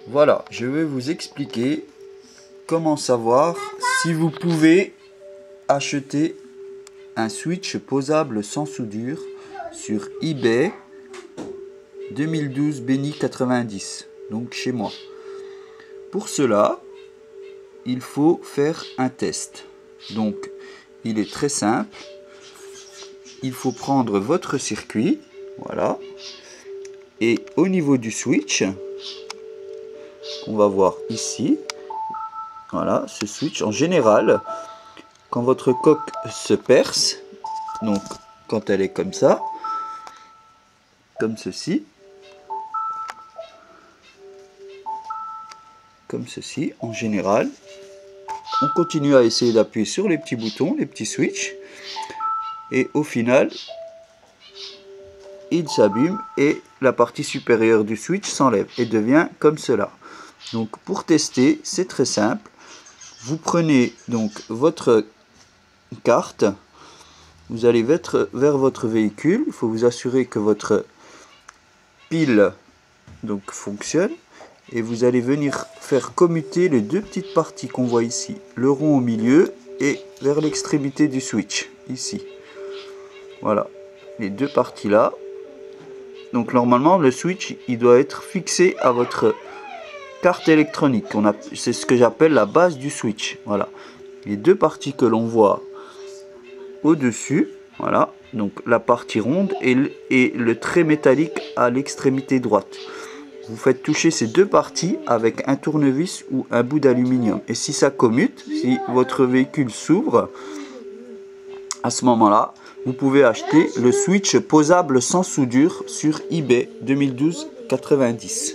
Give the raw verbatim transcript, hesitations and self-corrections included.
Voilà, je vais vous expliquer comment savoir si vous pouvez acheter un switch posable sans soudure sur eBay deux mille douze Benny quatre-vingt-dix, donc chez moi. Pour cela, il faut faire un test. Donc, il est très simple. Il faut prendre votre circuit, voilà, et au niveau du switch, on va voir ici, voilà, ce switch en général, quand votre coque se perce, donc quand elle est comme ça, comme ceci, comme ceci, en général, on continue à essayer d'appuyer sur les petits boutons, les petits switches, et au final, il s'abîme et la partie supérieure du switch s'enlève et devient comme cela. Donc pour tester, c'est très simple. Vous prenez donc votre carte, vous allez vers, vers votre véhicule, il faut vous assurer que votre pile donc fonctionne et vous allez venir faire commuter les deux petites parties qu'on voit ici, le rond au milieu et vers l'extrémité du switch ici. Voilà, les deux parties là. Donc normalement le switch il doit être fixé à votre carte électronique. C'est ce que j'appelle la base du switch. Voilà, les deux parties que l'on voit au-dessus, voilà, donc la partie ronde et le, et le trait métallique à l'extrémité droite. Vous faites toucher ces deux parties avec un tournevis ou un bout d'aluminium. Et si ça commute, si votre véhicule s'ouvre, à ce moment-là, vous pouvez acheter le switch posable sans soudure sur eBay deux mille douze quatre-vingt-dix.